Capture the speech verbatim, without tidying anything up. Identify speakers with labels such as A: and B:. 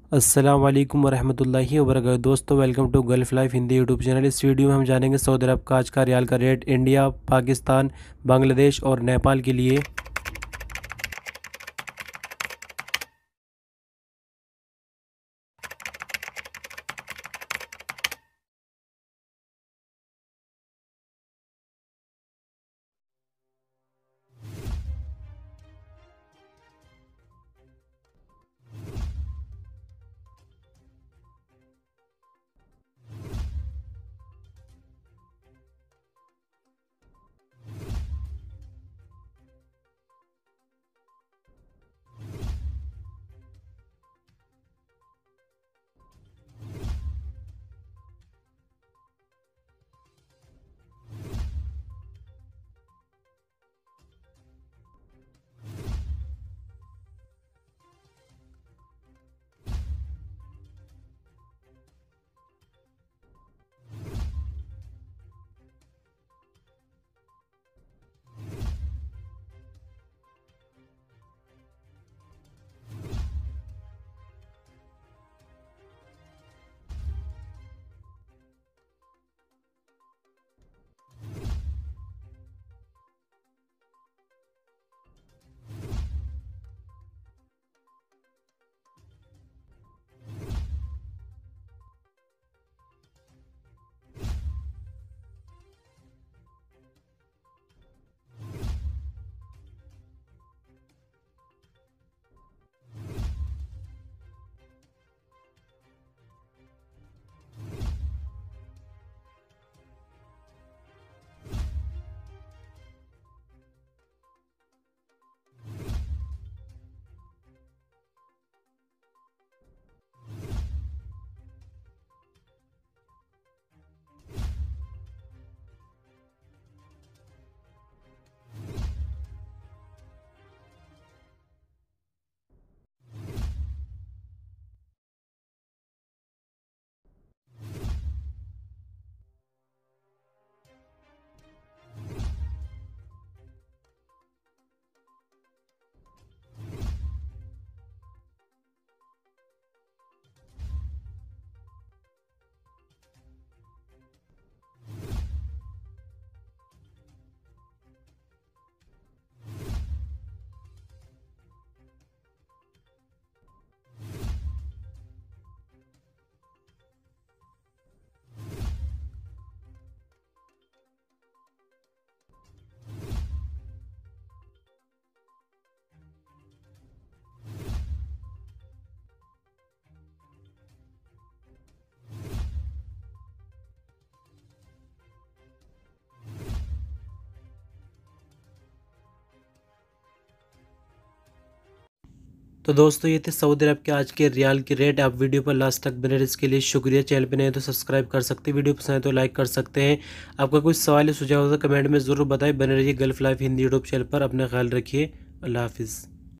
A: अस्सलाम वालेकुम वरहमतुल्लाहि वबरकातुहू। दोस्तों, welcome to Gulf life Hindi YouTube channel. इस वीडियो में हम जानेंगे सऊदी अरब का आज का रियाल का रेट इंडिया, पाकिस्तान, बांग्लादेश और नेपाल के लिए। तो दोस्तों, ये थे सऊदी अरब के आज के रियाल के रेट। आप वीडियो पर लास्ट तक बने रहे, इसके लिए शुक्रिया। चैनल पे नए तो सब्सक्राइब कर सकते हैं, वीडियो पसंद है तो लाइक कर सकते हैं। आपका कुछ सवाल या सुझाव हो तो कमेंट में ज़रूर बताएं। बने रहिए Gulf life Hindi YouTube channel पर। अपना ख्याल रखिए। अल्लाह हाफिज़।